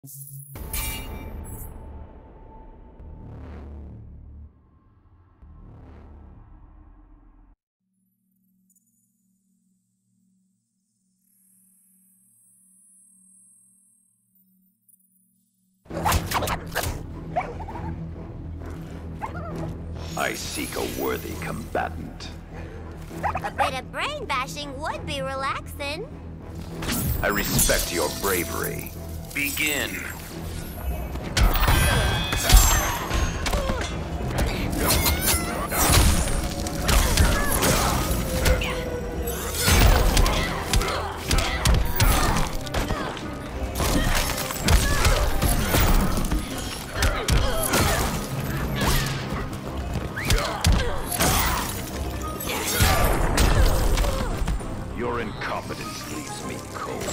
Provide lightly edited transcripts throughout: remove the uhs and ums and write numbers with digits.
I seek a worthy combatant. A bit of brain bashing would be relaxing. I respect your bravery. Begin. Your incompetence leaves me cold.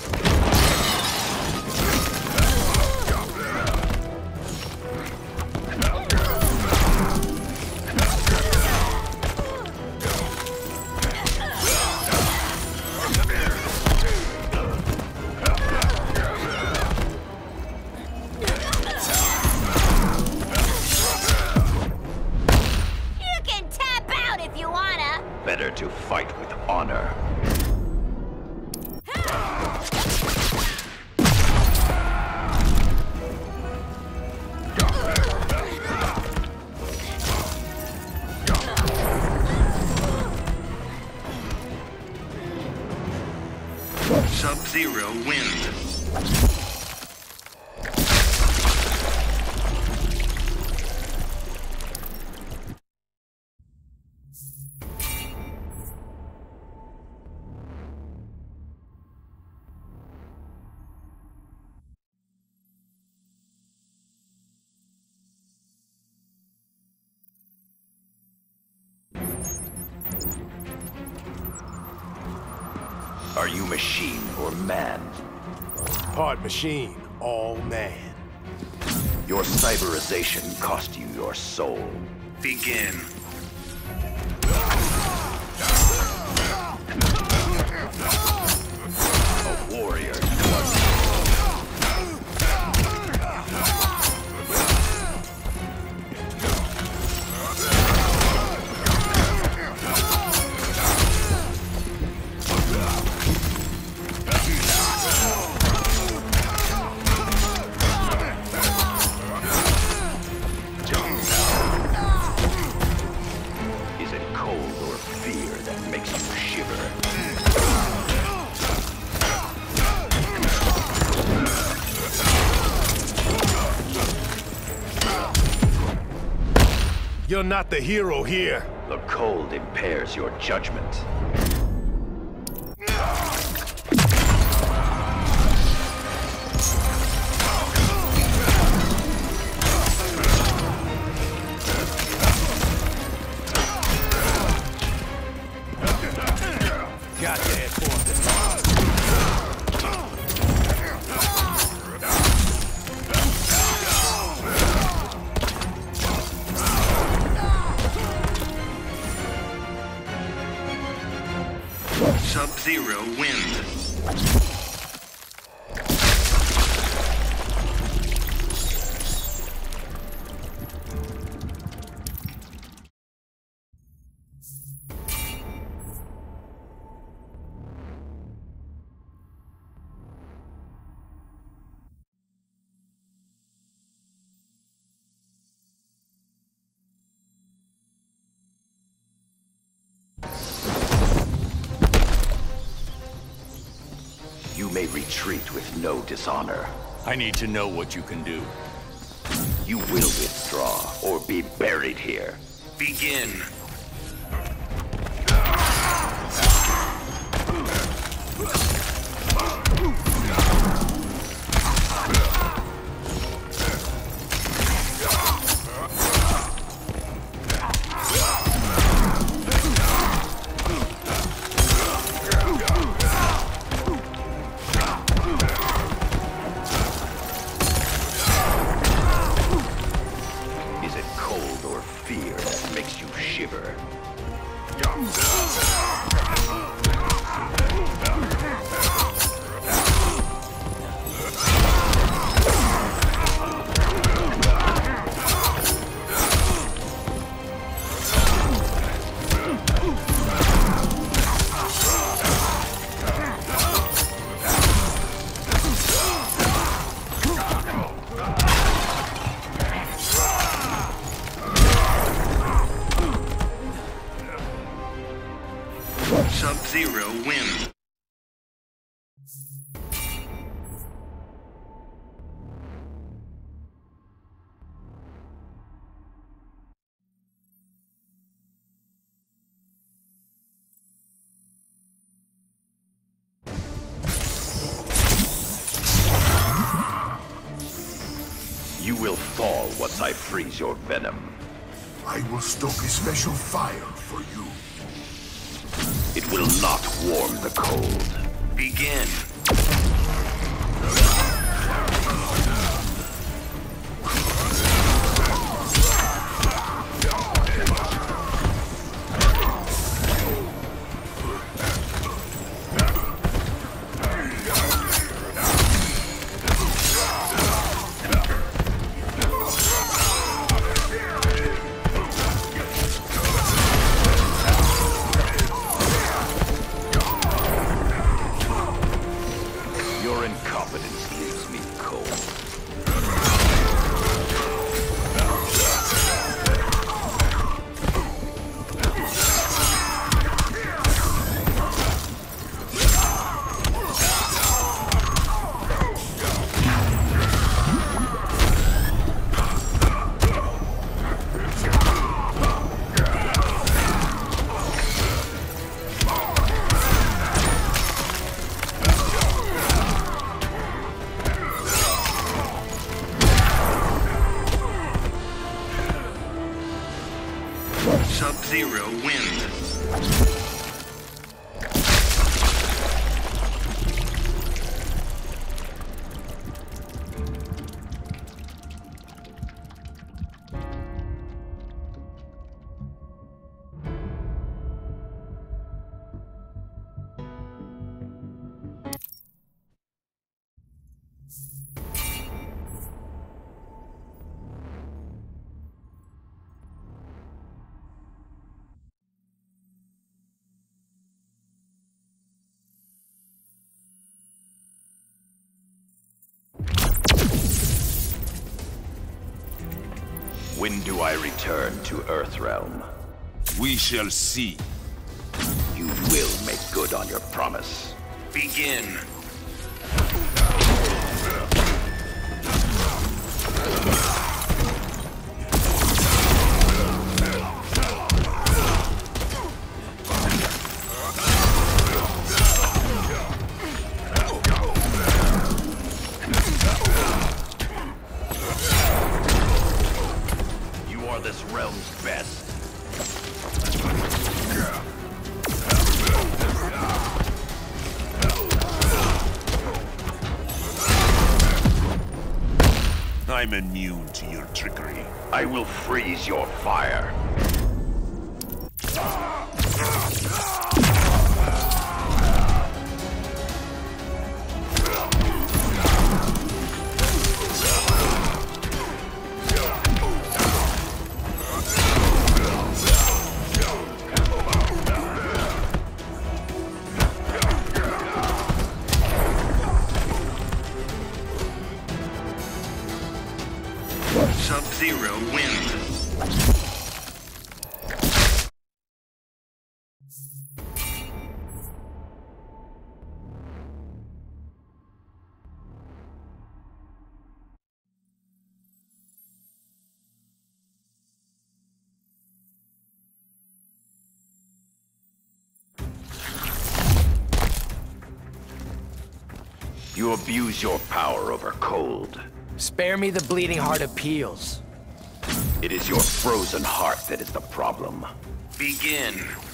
You can tap out if you wanna. Better to fight with honor. Sub-Zero wins. Are you machine or man? Part machine, all man. Your cyberization cost you your soul. Begin. A warrior. Is it cold or fear that makes you shiver? You're not the hero here. The cold impairs your judgment. Got that for Sub-Zero wins. You may retreat with no dishonor. I need to know what you can do. You will withdraw or be buried here. Begin. Is it cold or fear that makes you shiver? Sub-Zero wins. You will fall once I freeze your venom. I will stoke a special fire for you. It will not warm the cold. Begin. Your incompetence leaves me cold. Sub-Zero wins. When do I return to Earthrealm? We shall see. You will make good on your promise. Begin. You are this realm's best. I'm immune to your trickery. I will freeze your fire. Sub-Zero wins. You abuse your power over cold. Spare me the bleeding heart appeals. It is your frozen heart that is the problem. Begin.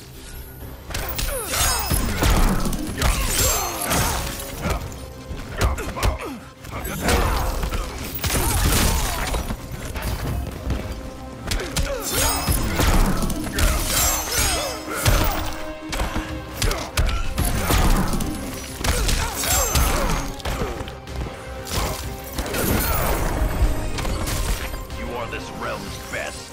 You are this realm's best.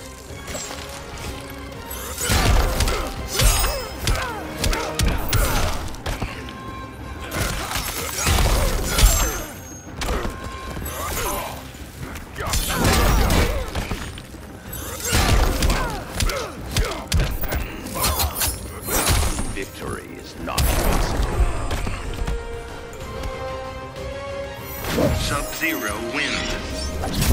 Victory is not Sub-Zero wins.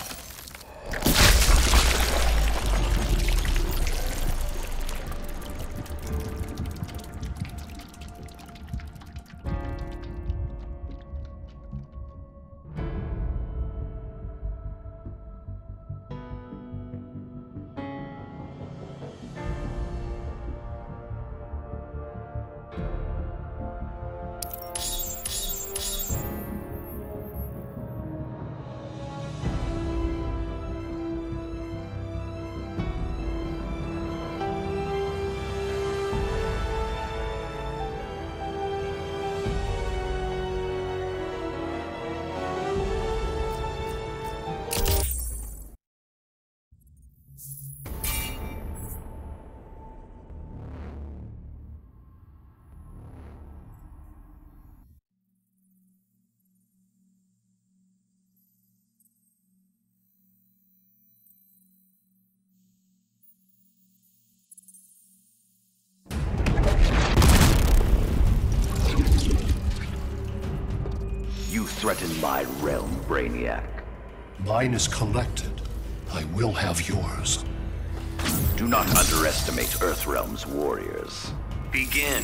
You threaten my realm, Brainiac. Mine is collected. I will have yours. Do not underestimate Earthrealm's warriors. Begin.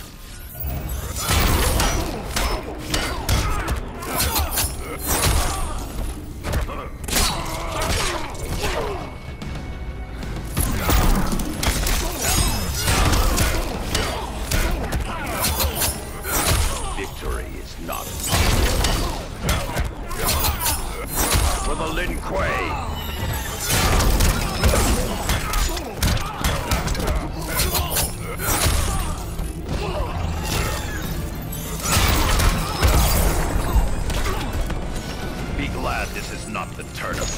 Victory is not for the Lin Kuei. Be glad this is not the tournament.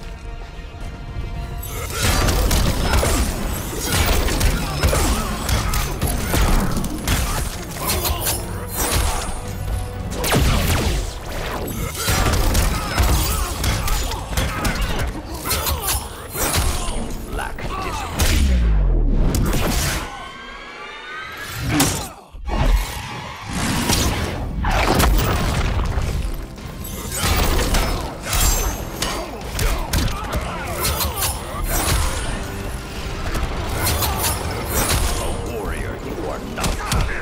Lack discipline. A warrior you are not.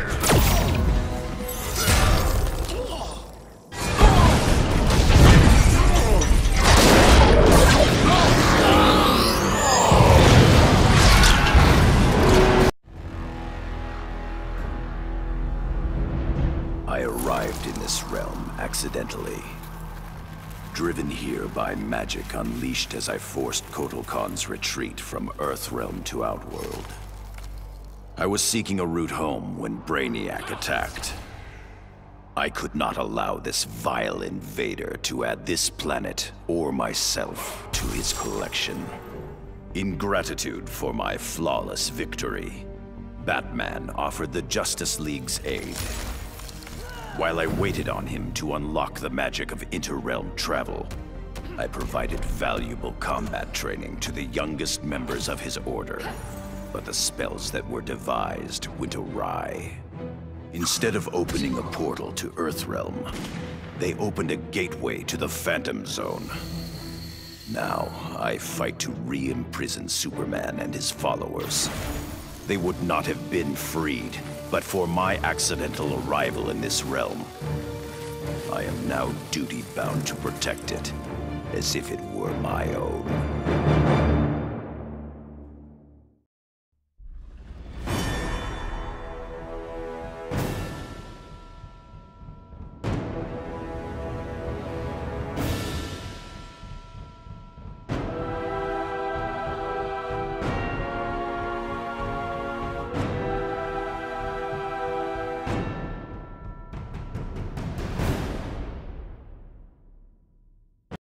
I arrived in this realm accidentally. Driven here by magic unleashed as I forced Kotal Khan's retreat from Earthrealm to Outworld. I was seeking a route home when Brainiac attacked. I could not allow this vile invader to add this planet or myself to his collection. In gratitude for my flawless victory, Batman offered the Justice League's aid. While I waited on him to unlock the magic of inter-realm travel, I provided valuable combat training to the youngest members of his order. But the spells that were devised went awry. Instead of opening a portal to Earthrealm, they opened a gateway to the Phantom Zone. Now, I fight to re-imprison Superman and his followers. They would not have been freed, but for my accidental arrival in this realm. I am now duty-bound to protect it, as if it were my own.